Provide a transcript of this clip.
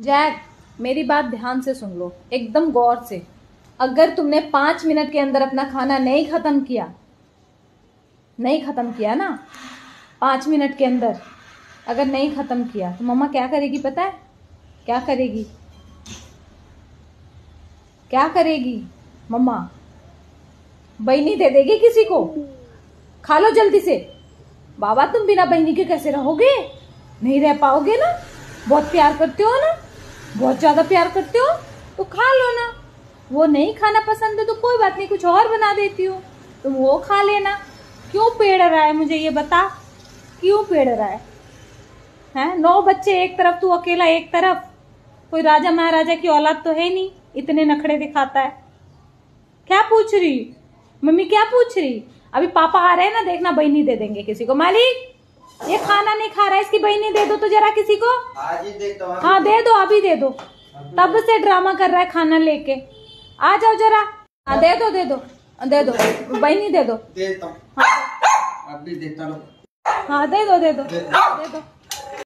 Jack, मेरी बात ध्यान से सुन लो, एकदम गौर से। अगर तुमने 5 मिनट के अंदर अपना खाना नहीं खत्म किया ना, 5 मिनट के अंदर अगर नहीं खत्म किया तो मम्मा क्या करेगी पता है? क्या करेगी मम्मा? बहनी दे देगी किसी को। खा लो जल्दी से। बाबा, तुम बिना बहनी के कैसे रहोगे? नहीं रह पाओगे ना। बहुत प्यार करते हो ना, बहुत ज्यादा प्यार करते हो तो खा लो ना। वो नहीं खाना पसंद है तो कोई बात नहीं, कुछ और बना देती हूँ, तुम वो खा लेना। क्यों पेड़ रहा है, मुझे ये बता, क्यों पेड़ रहा है? 9 बच्चे एक तरफ, तू अकेला एक तरफ। कोई राजा महाराजा की औलाद तो है नहीं, इतने नखड़े दिखाता है। क्या पूछ रही मम्मी, क्या पूछ रही? अभी पापा आ रहे हैं ना, देखना बहनी दे देंगे किसी को। मालिक, ये खाना नहीं खा रहा है, इसकी बहनी दे दो तो जरा किसी को। आज ही देता हूं। हाँ दे दो, अभी दे दो। तब से ड्रामा कर रहा है खाना लेके। आ जाओ जरा। हाँ दे दो बहनी दे दो। देता हूं। अभी देता हूं। हाँ दे दो।